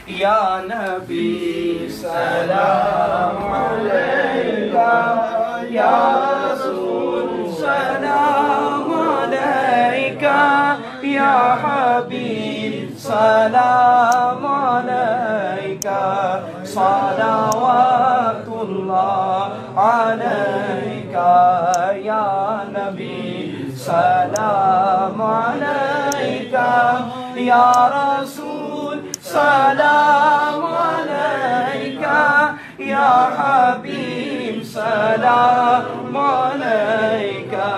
یا نبی سلام علیکہ، یا رسول سلام علیکہ، یا حبیب سلام علیکہ، صلوات اللہ علیکہ، یا نبی سلام علیکہ، یا رسول سلام علیکہ، یا حبیب سلام علیکہ،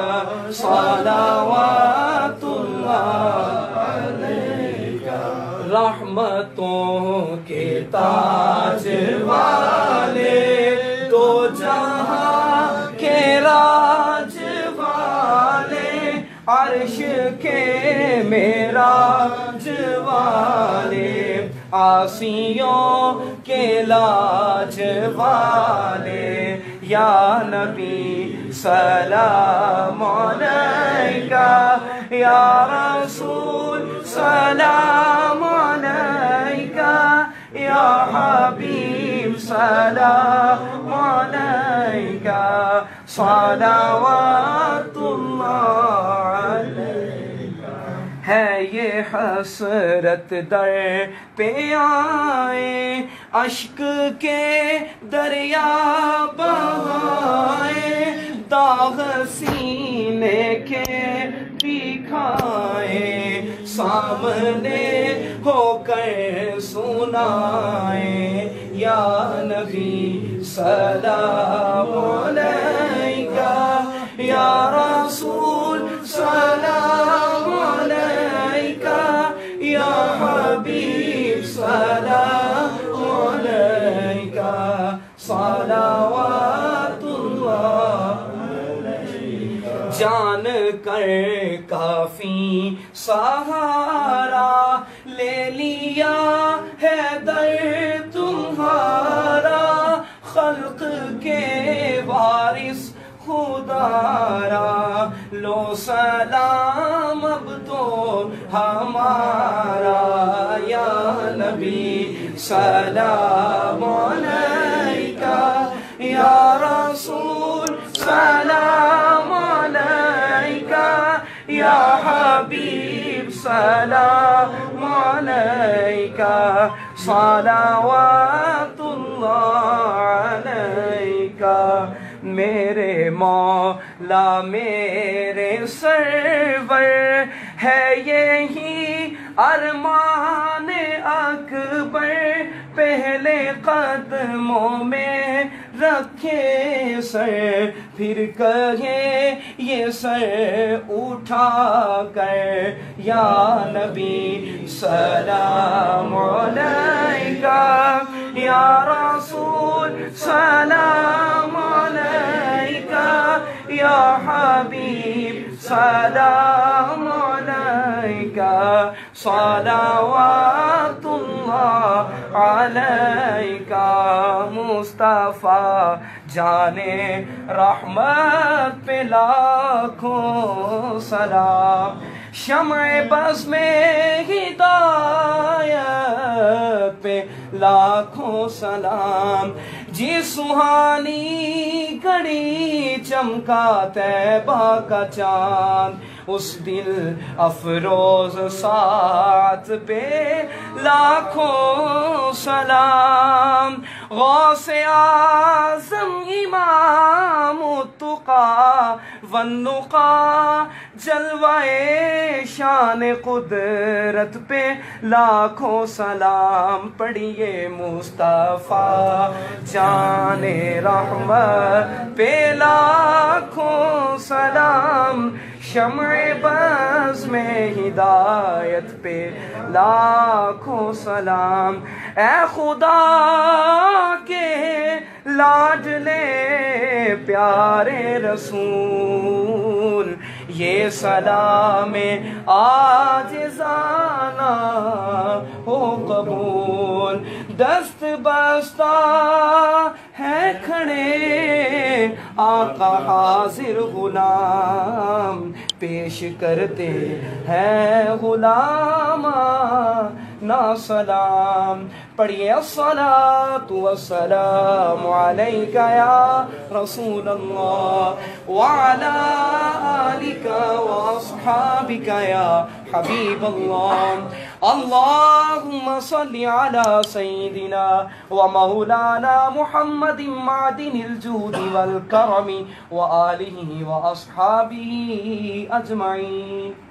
صلوات اللہ علیکہ۔ رحمتوں کے تاج والے، دو جہاں کے راج والے، عرش کے معراج والے، عاصیوں کے لاج والے، یا نبی سلام علیکہ، یا رسول سلام علیکہ، یا حبیب سلام علیکہ، صلوات اللہ علیکہ۔ ہے یہ حسرت در پہ آئے، اشک کے دریا بہائے، داغ سینے کے دکھائے، سامنے ہو کر سنائے، یا نبی سلام علیکہ، یا رسول سلام علیکہ، یا حبیب سلام علیکہ، صلوات اللہ علیکہ۔ جان کر کافی سہارا لے لیا ہے در تمہارا، خلق کے وارث خدا را، لو سلام اب تو ہمارا، یا نبی سلام علیکہ، یا رسول سلام علیکہ، یا حبیب سلام علیکہ، صلوات اللہ علیکہ۔ میرے مولا میرے سرور ہے یہی ارمان اکبر، پہلے قدموں میں رکھے سر، پھر کہے یہ سر اٹھا کر، یا نبی سلام علیکہ، یا رسول سلام علیکہ، یا حبیب سلام علیکہ، صلوات اللہ علیکہ۔ مصطفیٰ جانے رحمت پہ لاکھوں سلام، شمع بز میں ہدایت پہ لاکھوں سلام، جی سہانی گھڑی چمکا طیبہ کا چاند، اس دل افروز ساعت پہ لاکھوں سلام، غوث اعظم امام التقیٰ والنقیٰ، جلوہ شان قدرت پہ لاکھوں سلام، پڑھیے مصطفیٰ جان رحمت پہ لاکھوں سلام، شمع بز میں ہدایت پہ لاکھوں سلام، اے خدا کے لاڈلے پیارے رسول، یہ سلام عاجزانہ ہو قبول، دست بستہ ہے کھڑے آقا حاضر غلام، پیش کرتے ہیں غلاماں نہ سلام. پڑھیے الصلاۃ والسلام علیک یا رسول اللہ وعلی آلک واصحابک یا حبیب اللہ. اللہم صلی علی سیدنا ومولانا محمد معدن الجود والکرم وآلہ واصحابہ اجمعین.